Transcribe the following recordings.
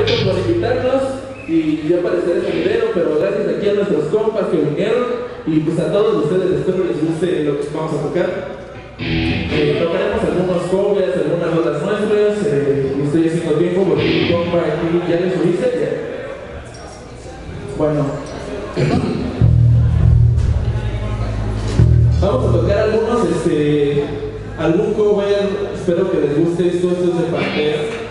gracias por invitarnos y yo apareceré en el video, pero gracias aquí a nuestros compas que vinieron y pues a todos ustedes espero les guste lo que vamos a tocar. Tocaremos algunos covers, algunas rolas nuestras, y estoy haciendo tiempo porque mi compa aquí ya les subiste. Bueno, vamos a tocar algunos, algún cover, espero que les guste esto es de Pantera.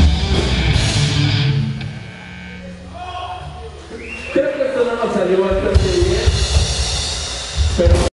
Creo que esto no nos salió hasta